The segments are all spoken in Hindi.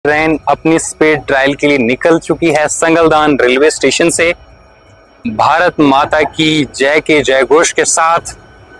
ट्रेन अपनी स्पीड ट्रायल के लिए निकल चुकी है संगलदान रेलवे स्टेशन से। भारत माता की जय के जय घोष के साथ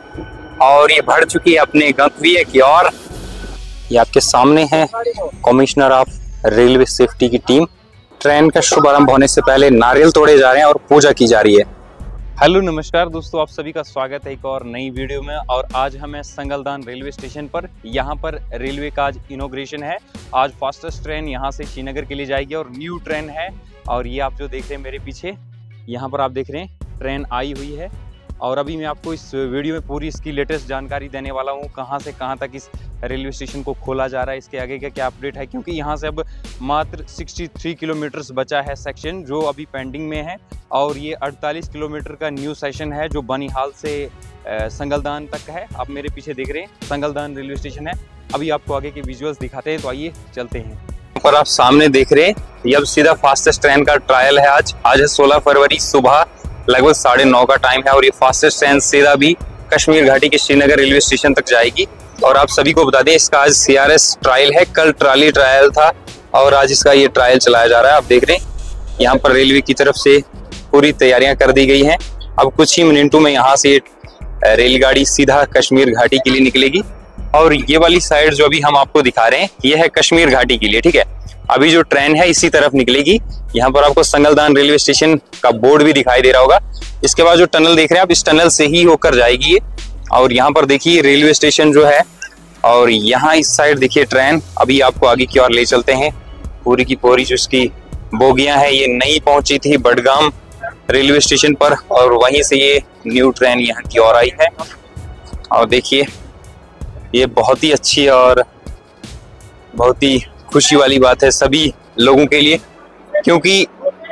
और ये बढ़ चुकी है अपने गंतव्य की ओर। ये आपके सामने है कमिश्नर ऑफ रेलवे सेफ्टी की टीम। ट्रेन का शुभारंभ होने से पहले नारियल तोड़े जा रहे हैं और पूजा की जा रही है। हेलो नमस्कार दोस्तों, आप सभी का स्वागत है एक और नई वीडियो में। और आज हम हैं संगलदान रेलवे स्टेशन पर। यहाँ पर रेलवे का आज इनॉग्रेशन है। आज फास्टेस्ट ट्रेन यहाँ से श्रीनगर के लिए जाएगी और न्यू ट्रेन है। और ये आप जो देख रहे हैं मेरे पीछे, यहाँ पर आप देख रहे हैं ट्रेन आई हुई है। और अभी मैं आपको इस वीडियो में पूरी इसकी लेटेस्ट जानकारी देने वाला हूँ, कहाँ से कहाँ तक इस रेलवे स्टेशन को खोला जा रहा है, इसके आगे का क्या अपडेट है। क्योंकि यहाँ से अब मात्र 63 किलोमीटर्स बचा है सेक्शन जो अभी पेंडिंग में है। और ये 48 किलोमीटर का न्यू सेक्शन है जो बनिहाल से संगलदान तक है। आप मेरे पीछे देख रहे हैं संगलदान रेलवे स्टेशन है। अभी आपको आगे के विजुअल्स दिखाते हैं, तो आइए चलते हैं। पर आप सामने देख रहे हैं ये अब सीधा फास्टेस्ट ट्रेन का ट्रायल है। आज है 16 फरवरी, सुबह लगभग 9:30 का टाइम है। और ये फास्टेस्ट ट्रेन सीधा भी कश्मीर घाटी के श्रीनगर रेलवे स्टेशन तक जाएगी। और आप सभी को बता दें इसका आज CRS ट्रायल है। कल ट्राली ट्रायल था और आज इसका ये ट्रायल चलाया जा रहा है। आप देख रहे हैं यहाँ पर रेलवे की तरफ से पूरी तैयारियां कर दी गई हैं। अब कुछ ही मिनटों में यहाँ से रेलगाड़ी सीधा कश्मीर घाटी के लिए निकलेगी। और ये वाली साइड जो अभी हम आपको दिखा रहे हैं ये है कश्मीर घाटी के लिए, ठीक है। अभी जो ट्रेन है इसी तरफ निकलेगी। यहाँ पर आपको संगलदान रेलवे स्टेशन का बोर्ड भी दिखाई दे रहा होगा। इसके बाद जो टनल देख रहे हैं आप, इस टनल से ही होकर जाएगी ये। और यहाँ पर देखिए रेलवे स्टेशन जो है, और यहाँ इस साइड देखिए ट्रेन। अभी आपको आगे की ओर ले चलते हैं। पूरी की पूरी जो इसकी बोगियां है ये नई पहुंची थी बडगाम रेलवे स्टेशन पर, और वहीं से ये न्यू ट्रेन यहाँ की ओर आई है। और देखिए ये बहुत ही अच्छी और बहुत ही खुशी वाली बात है सभी लोगों के लिए, क्योंकि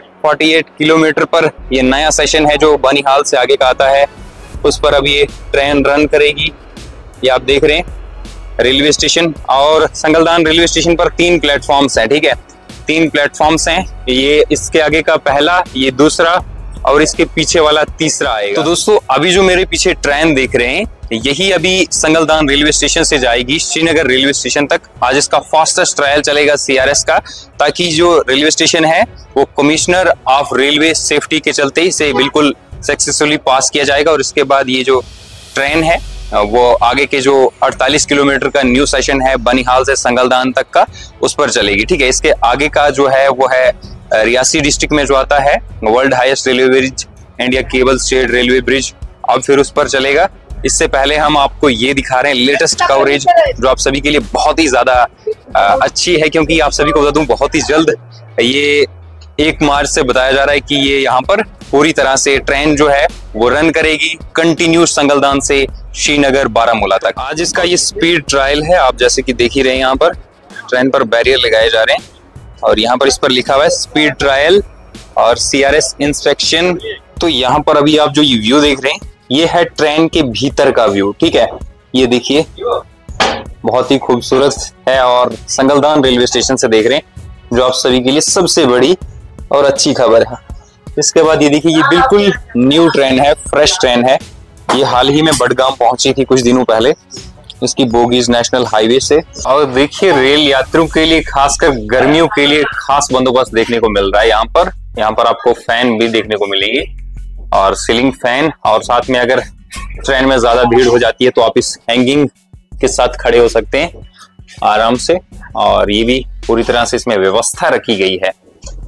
48 किलोमीटर पर ये नया सेशन है जो बनिहाल से आगे का आता है, उस पर अब ये ट्रेन रन करेगी। ये आप देख रहे हैं रेलवे स्टेशन। और संगलदान रेलवे स्टेशन पर 3 प्लेटफॉर्म्स हैं, ठीक है। 3 प्लेटफॉर्म्स हैं। ये इसके आगे का पहला, ये दूसरा और इसके पीछे वाला तीसरा आएगा। तो दोस्तों अभी जो मेरे पीछे ट्रेन देख रहे हैं यही अभी संगलदान रेलवे स्टेशन से जाएगी श्रीनगर रेलवे स्टेशन तक। आज इसका फास्टेस्ट ट्रायल चलेगा CRS का, ताकि जो रेलवे स्टेशन है वो कमिश्नर ऑफ रेलवे सेफ्टी के चलते इसे बिल्कुल सक्सेसफुली पास किया जाएगा। और इसके बाद ये जो ट्रेन है वो आगे के जो 48 किलोमीटर का न्यू सेशन है बनिहाल से संगलदान तक का, उस पर चलेगी, ठीक है। इसके आगे का जो है वो है रियासी डिस्ट्रिक्ट में जो आता है world highest railway bridge, India cable stayed railway bridge. अब फिर उस पर चलेगा। इससे पहले हम आपको ये दिखा रहे हैं लेटेस्ट कवरेज जो आप सभी के लिए बहुत ही ज्यादा अच्छी है, क्योंकि आप सभी को बता दूं बहुत ही जल्द ये 1 मार्च से बताया जा रहा है कि ये यहाँ पर पूरी तरह से ट्रेन जो है वो रन करेगी कंटिन्यू संगलदान से श्रीनगर बारामूला तक। आज इसका ये स्पीड ट्रायल है। आप जैसे कि देख ही रहे हैं यहाँ पर ट्रेन पर बैरियर लगाए जा रहे हैं और यहाँ पर इस पर लिखा हुआ है स्पीड ट्रायल और CRS इंस्पेक्शन। तो यहाँ पर अभी आप जो ये व्यू देख रहे हैं ये है ट्रेन के भीतर का व्यू, ठीक है। ये देखिए बहुत ही खूबसूरत है। और संगलदान रेलवे स्टेशन से देख रहे हैं जो आप सभी के लिए सबसे बड़ी और अच्छी खबर है। इसके बाद ये देखिए ये बिल्कुल न्यू ट्रेन है, फ्रेश ट्रेन है। ये हाल ही में बडगाम पहुंची थी कुछ दिनों पहले इसकी बोगीज नेशनल हाईवे से। और देखिए रेल यात्रियों के लिए खासकर गर्मियों के लिए खास बंदोबस्त देखने को मिल रहा है। यहाँ पर आपको फैन भी देखने को मिलेंगे और सीलिंग फैन। और साथ में अगर ट्रेन में ज्यादा भीड़ हो जाती है तो आप इस हैंगिंग के साथ खड़े हो सकते हैं आराम से। और ये भी पूरी तरह से इसमें व्यवस्था रखी गई है।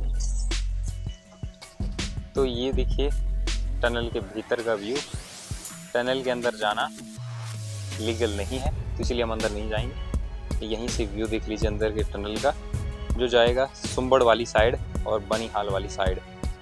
तो ये देखिए टनल के भीतर का व्यू। टनल के अंदर जाना लीगल नहीं है तो इसलिए हम अंदर नहीं जाएंगे। यहीं से व्यू देख लीजिए अंदर के टनल का, जो जाएगा सुंबड़ वाली साइड और बनिहाल वाली साइड।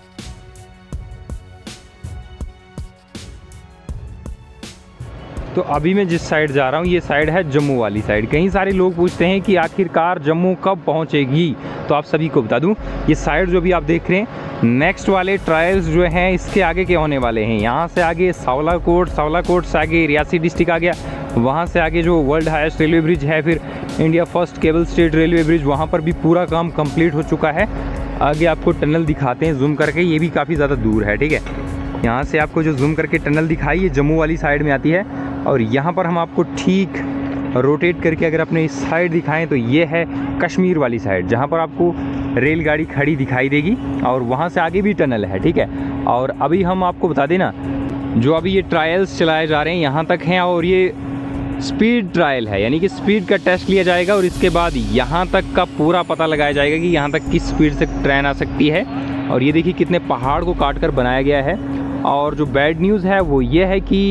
तो अभी मैं जिस साइड जा रहा हूँ ये साइड है जम्मू वाली साइड। कई सारे लोग पूछते हैं कि आखिरकार जम्मू कब पहुँचेगी, तो आप सभी को बता दूं ये साइड जो भी आप देख रहे हैं नेक्स्ट वाले ट्रायल्स जो हैं इसके आगे के होने वाले हैं। यहाँ से आगे सावलाकोट से आगे रियासी डिस्ट्रिक्ट आ गया। वहाँ से आगे जो वर्ल्ड हाईएस्ट रेलवे ब्रिज है, फिर India first cable stayed railway bridge, वहाँ पर भी पूरा काम कंप्लीट हो चुका है। आगे आपको टनल दिखाते हैं जूम करके, ये भी काफ़ी ज़्यादा दूर है, ठीक है। यहाँ से आपको जो जूम करके टनल दिखाई ये जम्मू वाली साइड में आती है। और यहाँ पर हम आपको ठीक रोटेट करके अगर अपने इस साइड दिखाएं तो ये है कश्मीर वाली साइड, जहाँ पर आपको रेलगाड़ी खड़ी दिखाई देगी और वहाँ से आगे भी टनल है, ठीक है। और अभी हम आपको बता दें ना, जो अभी ये ट्रायल्स चलाए जा रहे हैं यहाँ तक हैं, और ये स्पीड ट्रायल है, यानी कि स्पीड का टेस्ट लिया जाएगा और इसके बाद यहाँ तक का पूरा पता लगाया जाएगा कि यहाँ तक किस स्पीड से ट्रेन आ सकती है। और ये देखिए कितने पहाड़ को काट कर बनाया गया है। और जो बैड न्यूज़ है वो ये है कि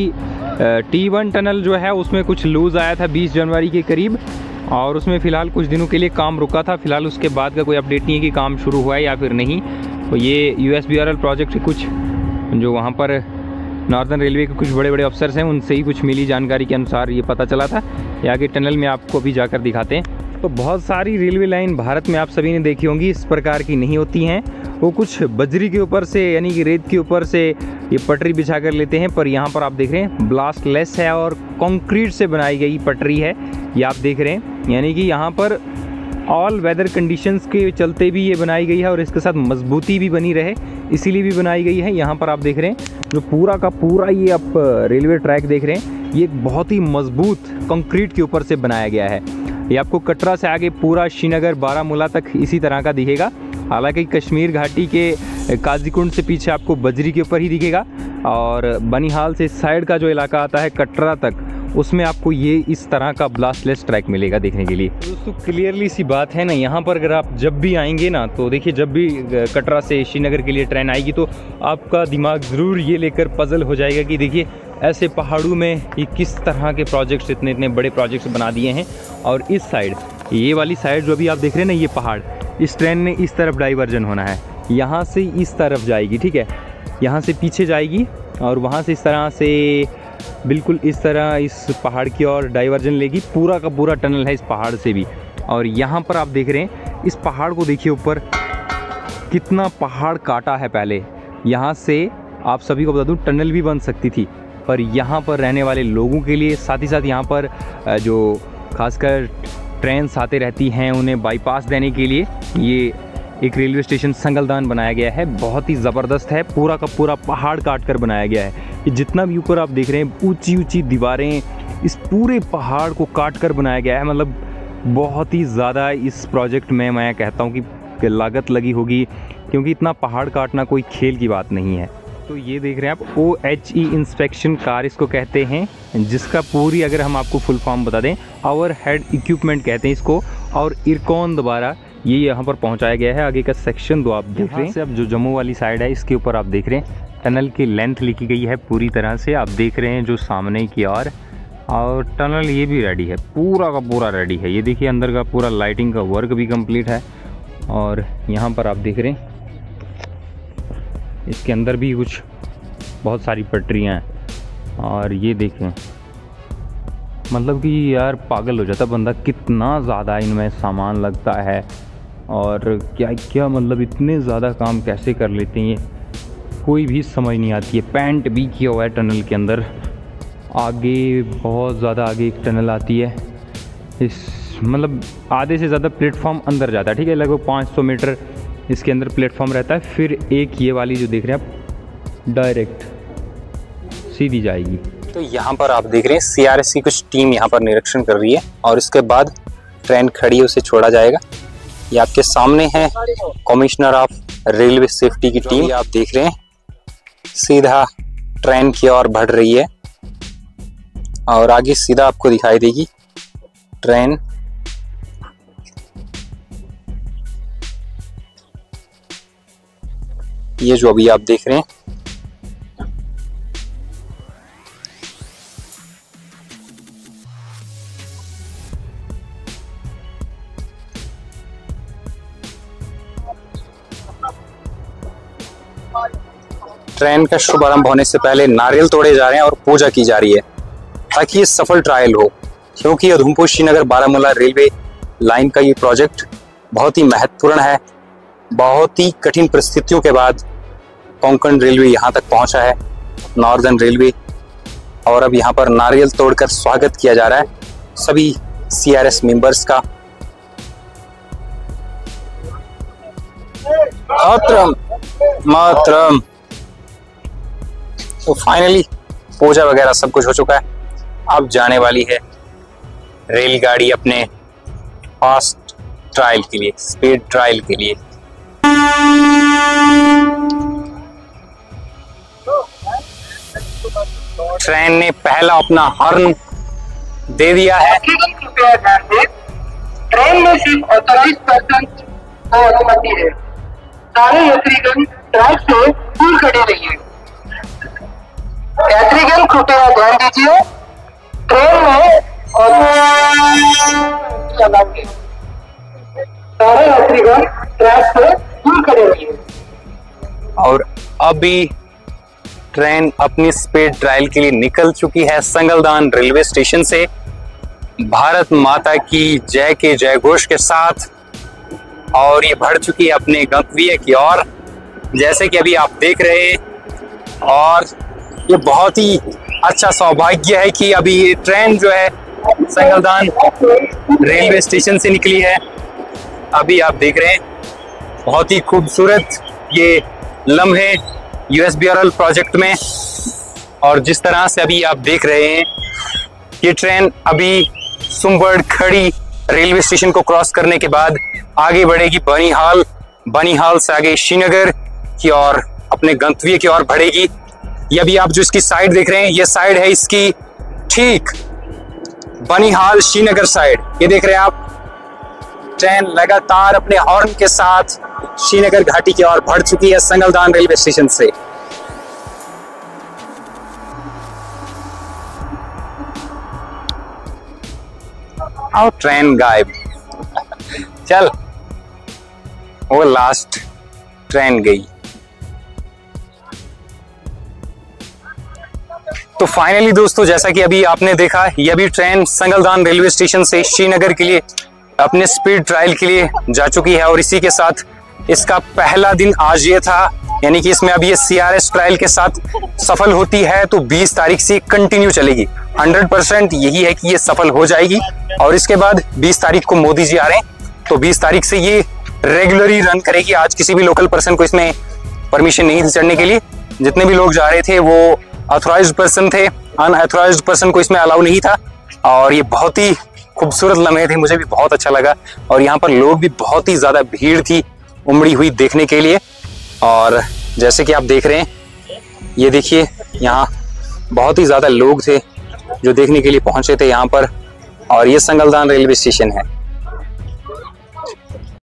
T1 टनल जो है उसमें कुछ लूज़ आया था 20 जनवरी के करीब, और उसमें फ़िलहाल कुछ दिनों के लिए काम रुका था। फ़िलहाल उसके बाद का कोई अपडेट नहीं है कि काम शुरू हुआ है या फिर नहीं। तो ये USBRL प्रोजेक्ट के कुछ जो वहाँ पर नॉर्दर्न रेलवे के कुछ बड़े बड़े अफसर्स हैं उनसे ही कुछ मिली जानकारी के अनुसार ये पता चला था। ये आगे टनल में आपको अभी जाकर दिखाते हैं। तो बहुत सारी रेलवे लाइन भारत में आप सभी ने देखी होंगी इस प्रकार की नहीं होती हैं, वो कुछ बजरी के ऊपर से यानी कि रेत के ऊपर से ये पटरी बिछा कर लेते हैं। पर यहाँ पर आप देख रहे हैं ब्लास्टलेस है और कंक्रीट से बनाई गई पटरी है, ये आप देख रहे हैं। यानी कि यहाँ पर ऑल वेदर कंडीशंस के चलते भी ये बनाई गई है और इसके साथ मजबूती भी बनी रहे इसीलिए भी बनाई गई है। यहाँ पर आप देख रहे हैं जो पूरा का पूरा ये आप रेलवे ट्रैक देख रहे हैं, ये एक बहुत ही मजबूत कंक्रीट के ऊपर से बनाया गया है। ये आपको कटरा से आगे पूरा श्रीनगर बारामूला तक इसी तरह का दिखेगा। हालांकि कश्मीर घाटी के काजीकुंड से पीछे आपको बजरी के ऊपर ही दिखेगा, और बनिहाल से इस साइड का जो इलाका आता है कटरा तक, उसमें आपको ये इस तरह का ब्लास्टलेस ट्रैक मिलेगा देखने के लिए। दोस्तों क्लियरली सी बात है ना, यहाँ पर अगर आप जब भी आएंगे ना तो देखिए, जब भी कटरा से श्रीनगर के लिए ट्रेन आएगी तो आपका दिमाग ज़रूर ये लेकर पजल हो जाएगा कि देखिए ऐसे पहाड़ों में ये किस तरह के प्रोजेक्ट्स, इतने इतने बड़े प्रोजेक्ट्स बना दिए हैं। और इस साइड, ये वाली साइड जो अभी आप देख रहे हैं ना, ये पहाड़, इस ट्रेन ने इस तरफ डाइवर्जन होना है, यहाँ से इस तरफ जाएगी, ठीक है, यहाँ से पीछे जाएगी और वहाँ से इस तरह से बिल्कुल इस तरह इस पहाड़ की ओर डाइवर्जन लेगी। पूरा का पूरा टनल है इस पहाड़ से भी। और यहाँ पर आप देख रहे हैं इस पहाड़ को, देखिए ऊपर कितना पहाड़ काटा है पहले। यहाँ से आप सभी को बता दूँ टनल भी बन सकती थी, पर यहाँ पर रहने वाले लोगों के लिए, साथ ही साथ यहाँ पर जो खासकर ट्रेन आते रहती हैं उन्हें बाईपास देने के लिए ये एक रेलवे स्टेशन संगलदान बनाया गया है। बहुत ही ज़बरदस्त है, पूरा का पूरा पहाड़ काट कर बनाया गया है। ये जितना भी ऊपर आप देख रहे हैं ऊंची ऊंची दीवारें, इस पूरे पहाड़ को काट कर बनाया गया है। मतलब बहुत ही ज़्यादा इस प्रोजेक्ट में मैं कहता हूँ कि लागत लगी होगी, क्योंकि इतना पहाड़ काटना कोई खेल की बात नहीं है। तो ये देख रहे हैं आप OHE इंस्पेक्शन कार इसको कहते हैं, जिसका पूरी अगर हम आपको फुल फॉर्म बता दें, ओवर हेड इक्विपमेंट कहते हैं इसको। और इरकॉन द्वारा ये यहाँ पर पहुँचाया गया है। आगे का सेक्शन 2 आप देख रहे हैं, अब जो जम्मू वाली साइड है इसके ऊपर आप देख रहे हैं टनल की लेंथ लिखी गई है पूरी तरह से, आप देख रहे हैं जो सामने की ओर। और टनल ये भी रेडी है, पूरा का पूरा रेडी है। ये देखिए अंदर का पूरा लाइटिंग का वर्क भी कंप्लीट है। और यहाँ पर आप देख रहे हैं इसके अंदर भी कुछ बहुत सारी पटरियाँ हैं। और ये देखें, मतलब कि यार पागल हो जाता बंदा, कितना ज़्यादा इनमें सामान लगता है और क्या क्या, मतलब इतने ज़्यादा काम कैसे कर लेते हैं ये कोई भी समझ नहीं आती है। पेंट भी किया हुआ है टनल के अंदर। आगे बहुत ज़्यादा आगे एक टनल आती है, इस मतलब आधे से ज़्यादा प्लेटफॉर्म अंदर जाता है, ठीक है, लगभग 500 मीटर इसके अंदर प्लेटफॉर्म रहता है। फिर एक ये वाली जो देख रहे हैं आप, डायरेक्ट सीधी जाएगी। तो यहाँ पर आप देख रहे हैं CRS की कुछ टीम यहाँ पर निरीक्षण कर रही है और इसके बाद ट्रेन खड़ी उसे छोड़ा जाएगा। ये आपके सामने है कमिश्नर ऑफ रेलवे सेफ्टी की टीम, आप देख रहे हैं सीधा ट्रेन की ओर बढ़ रही है और आगे सीधा आपको दिखाई देगी ट्रेन। ये जो अभी आप देख रहे हैं ट्रेन का शुभारंभ होने से पहले नारियल तोड़े जा रहे हैं और पूजा की जा रही है ताकि ये सफल ट्रायल हो, क्योंकि उधमपुर श्रीनगर बारामूला रेलवे लाइन का ये प्रोजेक्ट बहुत ही महत्वपूर्ण है। बहुत ही कठिन परिस्थितियों के बाद कोंकण रेलवे यहाँ तक पहुँचा है, नॉर्दर्न रेलवे। और अब यहाँ पर नारियल तोड़कर स्वागत किया जा रहा है सभी CRS मेंबर्स का। मातरम मातरम। तो फाइनली पूजा वगैरह सब कुछ हो चुका है, अब जाने वाली है रेलगाड़ी अपने फास्ट ट्रायल के लिए, स्पीड ट्रायल के लिए। ट्रेन ने पहला अपना हॉर्न दे दिया है। ट्रेन में सिर्फ ऑथराइज्ड पर्सन को अनुमति है। सारे यात्रीगण ट्रैक से दूर खड़े रहिए। यात्रीगण कृपया ध्यान दीजिए, ट्रेन में चलाएंगे। सारे यात्रीगण ट्रैक से दूर खड़े रहिए। और अभी ट्रेन अपनी स्पीड ट्रायल के लिए निकल चुकी है संगलदान रेलवे स्टेशन से, भारत माता की जय के जयघोष के साथ, और ये बढ़ चुकी है अपने गंतव्य की ओर, जैसे कि अभी आप देख रहे हैं। और ये बहुत ही अच्छा सौभाग्य है कि अभी ये ट्रेन जो है संगलदान रेलवे स्टेशन से निकली है। अभी आप देख रहे हैं बहुत ही खूबसूरत ये लम्हे USBRL प्रोजेक्ट में। और जिस तरह से अभी आप देख रहे हैं ये ट्रेन अभी सुमबर्ड खड़ी रेलवे स्टेशन को क्रॉस करने के बाद आगे बढ़ेगी बनिहाल, बनिहाल से आगे श्रीनगर की ओर अपने गंतव्य की ओर बढ़ेगी। ये अभी आप जो इसकी साइड देख रहे हैं, ये साइड है इसकी ठीक बनिहाल श्रीनगर साइड। ये देख रहे हैं आप, ट्रेन लगातार अपने हॉर्न के साथ श्रीनगर घाटी की ओर बढ़ चुकी है संगलदान रेलवे स्टेशन से। और ट्रेन गायब। चल, वो लास्ट ट्रेन गई। तो फाइनली दोस्तों, जैसा कि अभी आपने देखा, ये अभी ट्रेन संगलदान रेलवे स्टेशन से श्रीनगर के लिए अपने स्पीड ट्रायल के लिए जा चुकी है। और इसी के साथ इसका पहला दिन आज ये था, यानी कि इसमें अभी ये CRS ट्रायल के साथ सफल होती है तो 20 तारीख से कंटिन्यू चलेगी। 100% यही है कि ये सफल हो जाएगी। और इसके बाद 20 तारीख को मोदी जी आ रहे हैं, तो 20 तारीख से ये रेगुलरली रन करेगी। आज किसी भी लोकल पर्सन को इसमें परमिशन नहीं थी चढ़ने के लिए। जितने भी लोग जा रहे थे वो ऑथराइज्ड पर्सन थे, अनऑथराइज्ड पर्सन को इसमें अलाउ नहीं था। और ये बहुत ही खूबसूरत लम्हे थे, मुझे भी बहुत अच्छा लगा। और यहाँ पर लोग भी बहुत ही ज्यादा भीड़ थी उमड़ी हुई देखने के लिए। और जैसे कि आप देख रहे हैं, ये देखिए यहाँ बहुत ही ज्यादा लोग थे जो देखने के लिए पहुंचे थे यहाँ पर। और ये संगलदान रेलवे स्टेशन है।